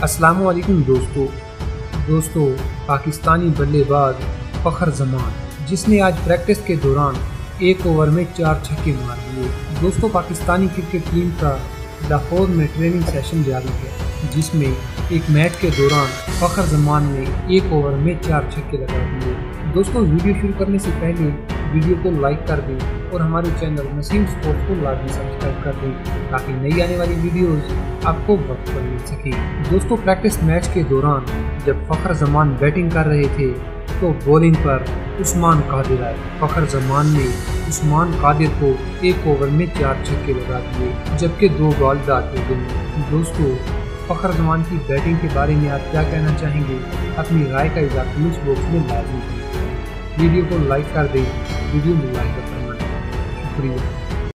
अस्सलामुअलैकुम दोस्तों पाकिस्तानी बल्लेबाज फ़खर जमान जिसने आज प्रैक्टिस के दौरान एक ओवर में 4 छक्के मार दिए। दोस्तों पाकिस्तानी क्रिकेट टीम का लाहौर में ट्रेनिंग सेशन जारी है, जिसमें एक मैच के दौरान फ़खर जमान ने एक ओवर में 4 छक्के लगा दिए। दोस्तों वीडियो शुरू करने से पहले वीडियो को लाइक कर दें और हमारे चैनल नसीम स्पोर्ट्स को लाजमी सब्सक्राइब कर दें ताकि नई आने वाली वीडियोस आपको वक्त पर मिल सके। दोस्तों प्रैक्टिस मैच के दौरान जब फ़खर जमान बैटिंग कर रहे थे तो बॉलिंग पर उस्मान कादिर आए। फ़खर जमान ने उस्मान कादिर को एक ओवर में 4 छक्के लगा दिए, जबकि 2 बॉल डाल हो गई। दोस्तों फ़खर जमान की बैटिंग के बारे में आप क्या कहना चाहेंगे? अपनी राय का इजाफा कमेंट बॉक्स में लाजमी करें। वीडियो को लाइक कर दें, वीडियो में लाइक करना शुक्रिया।